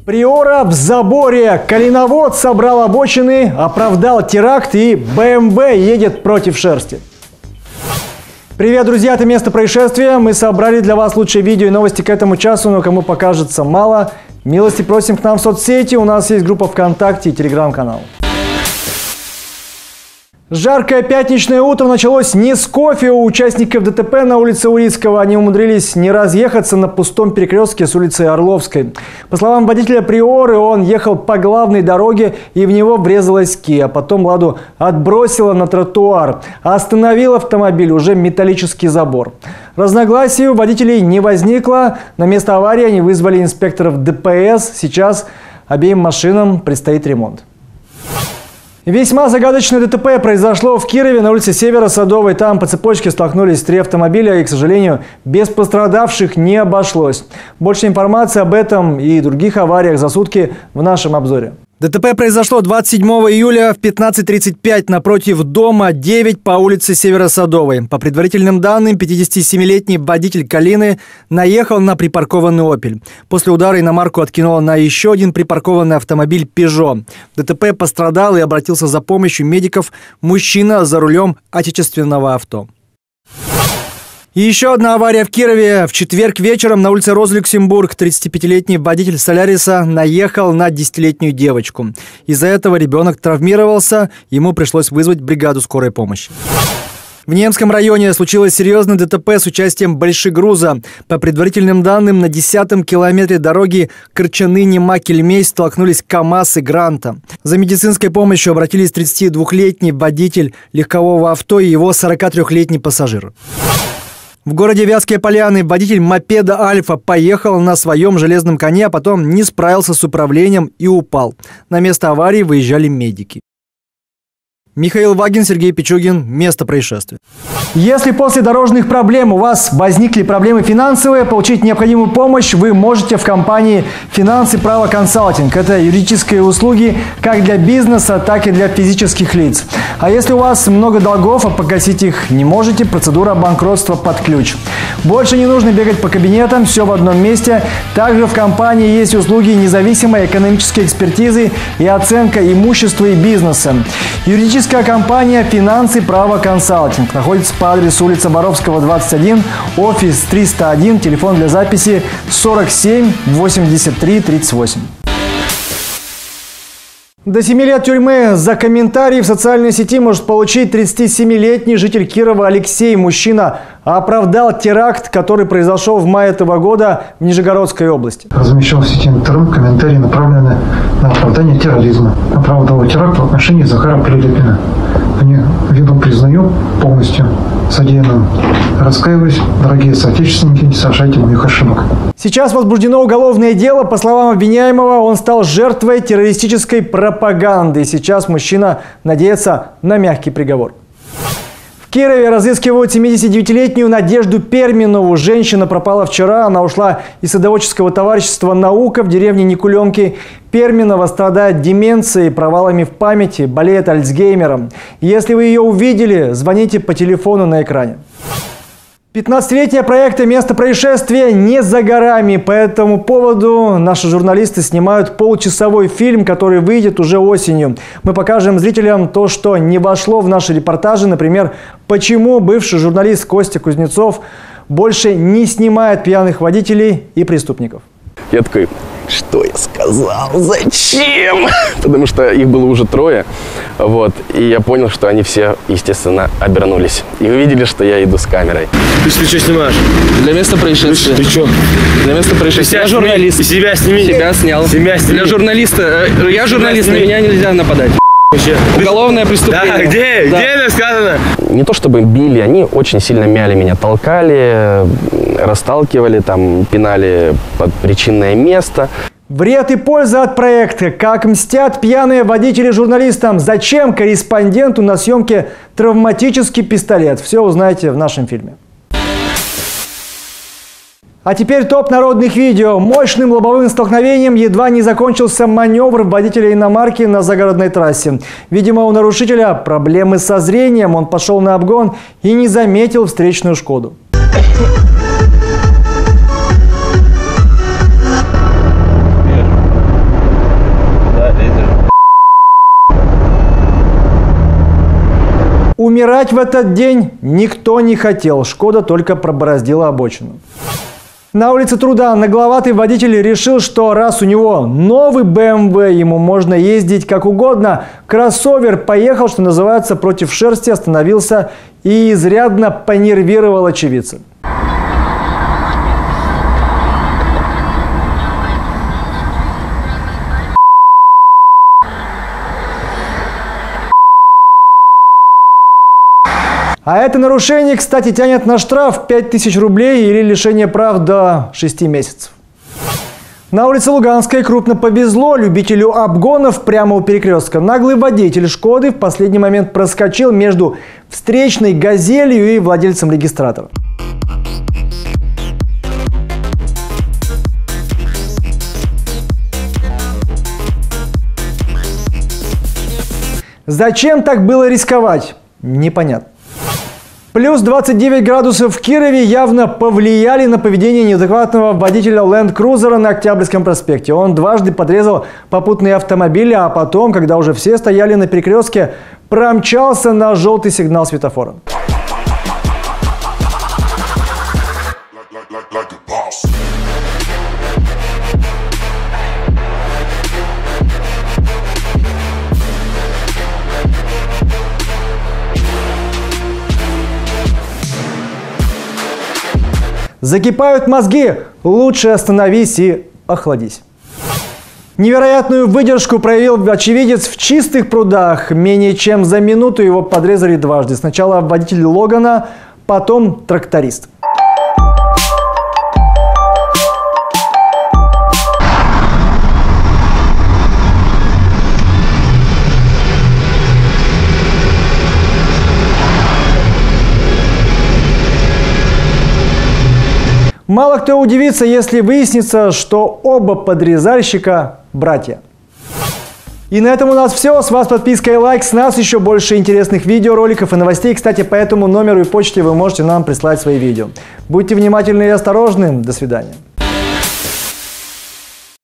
Приора в заборе. Коленовод собрал обочины, оправдал теракт и БМВ едет против шерсти. Привет, друзья, это место происшествия. Мы собрали для вас лучшие видео и новости к этому часу, но кому покажется мало, милости просим к нам в соцсети. У нас есть группа ВКонтакте и телеграм-канал. Жаркое пятничное утро началось не с кофе у участников ДТП на улице Урицкого. Они умудрились не разъехаться на пустом перекрестке с улицы Орловской. По словам водителя Приоры, он ехал по главной дороге и в него врезалась Kia. Потом Ладу отбросила на тротуар. Остановил автомобиль уже металлический забор. Разногласий у водителей не возникло. На место аварии они вызвали инспекторов ДПС. Сейчас обеим машинам предстоит ремонт. Весьма загадочное ДТП произошло в Кирове на улице Северо-Садовой. Там по цепочке столкнулись три автомобиля и, к сожалению, без пострадавших не обошлось. Больше информации об этом и других авариях за сутки в нашем обзоре. ДТП произошло 27 июля в 15:35 напротив дома 9 по улице Северо-Садовой. По предварительным данным, 57-летний водитель «Калины» наехал на припаркованный «Опель». После удара иномарку откинуло на еще один припаркованный автомобиль «Пежо». В ДТП пострадал и обратился за помощью медиков мужчина за рулем отечественного авто. И еще одна авария в Кирове. В четверг вечером на улице Роза-Люксембург 35-летний водитель «Соляриса» наехал на 10-летнюю девочку. Из-за этого ребенок травмировался, ему пришлось вызвать бригаду скорой помощи. В Немском районе случилось серьезное ДТП с участием большегруза. По предварительным данным, на 10-м километре дороги Корчаны-Нема-Кельмей столкнулись КАМАЗ и Гранта. За медицинской помощью обратились 32-летний водитель легкового авто и его 43-летний пассажир. В городе Вятские Поляны водитель мопеда «Альфа» поехал на своем железном коне, а потом не справился с управлением и упал. На место аварии выезжали медики. Михаил Вагин, Сергей Пичугин. Место происшествия. Если после дорожных проблем у вас возникли проблемы финансовые, получить необходимую помощь вы можете в компании «Финансы Право Консалтинг». Это юридические услуги как для бизнеса, так и для физических лиц. А если у вас много долгов, а погасить их не можете, процедура банкротства под ключ. Больше не нужно бегать по кабинетам, все в одном месте. Также в компании есть услуги независимой экономической экспертизы и оценка имущества и бизнеса. Юридическая компания «Финансы Право Консалтинг» находится по адресу улица Боровского, 21, офис 301, телефон для записи 47 83 38. До 7 лет тюрьмы за комментарии в социальной сети может получить 37-летний житель Кирова Алексей. Мужчина оправдал теракт, который произошел в мае этого года в Нижегородской области. Размещал в сети интернет комментарии, направленные на оправдание терроризма. Оправдал теракт в отношении Захара Прилепина. Они вину признаю полностью содеянным. Раскаиваюсь, дорогие соотечественники, не совершайте моих ошибок. Сейчас возбуждено уголовное дело. По словам обвиняемого, он стал жертвой террористической пропаганды. Сейчас мужчина надеется на мягкий приговор. В Кирове разыскивают 79-летнюю Надежду Перминову. Женщина пропала вчера. Она ушла из садоводческого товарищества «Наука» в деревне Никуленки. Перминова страдает деменцией, провалами в памяти, болеет альцгеймером. Если вы ее увидели, звоните по телефону на экране. 15-летие проекта «Место происшествия» не за горами. По этому поводу наши журналисты снимают получасовой фильм, который выйдет уже осенью. Мы покажем зрителям то, что не вошло в наши репортажи. Например, почему бывший журналист Костя Кузнецов больше не снимает пьяных водителей и преступников. Я такой, что я сказал? Зачем? Потому что их было уже трое. Вот. И я понял, что они все, естественно, обернулись. И увидели, что я иду с камерой. Ты что снимаешь? Для места происшествия. Ты что? Для места происшествия. Я журналист. И себя сними. Себя снял. Себя сними. Для журналиста. Я журналист, на меня нельзя нападать. Уголовное преступление. Да, где? Да. Где это сказано? Не то чтобы били, они очень сильно мяли меня, толкали, расталкивали, там, пинали под причинное место. Вред и польза от проекта. Как мстят пьяные водители журналистам. Зачем корреспонденту на съемке травматический пистолет? Все узнаете в нашем фильме. А теперь топ народных видео. Мощным лобовым столкновением едва не закончился маневр водителя иномарки на загородной трассе. Видимо, у нарушителя проблемы со зрением. Он пошел на обгон и не заметил встречную «Шкоду». умирать в этот день никто не хотел. Шкода только пробороздила обочину. На улице Труда нагловатый водитель решил, что раз у него новый BMW, ему можно ездить как угодно. Кроссовер поехал, что называется, против шерсти, остановился и изрядно понервировал очевидца. А это нарушение, кстати, тянет на штраф 5000 рублей или лишение прав до 6 месяцев. На улице Луганской крупно повезло любителю обгонов прямо у перекрестка. Наглый водитель «Шкоды» в последний момент проскочил между встречной «Газелью» и владельцем регистратора. Зачем так было рисковать? Непонятно. Плюс 29 градусов в Кирове явно повлияли на поведение неадекватного водителя ленд-крузера на Октябрьском проспекте. Он дважды подрезал попутные автомобили, а потом, когда уже все стояли на перекрестке, промчался на желтый сигнал светофора. Закипают мозги, лучше остановись и охладись. Невероятную выдержку проявил очевидец в Чистых прудах. Менее чем за минуту его подрезали дважды. Сначала водитель Логана, потом тракторист. Мало кто удивится, если выяснится, что оба подрезальщика – братья. И на этом у нас все. С вас подписка и лайк. С нас еще больше интересных видеороликов и новостей. Кстати, по этому номеру и почте вы можете нам прислать свои видео. Будьте внимательны и осторожны. До свидания.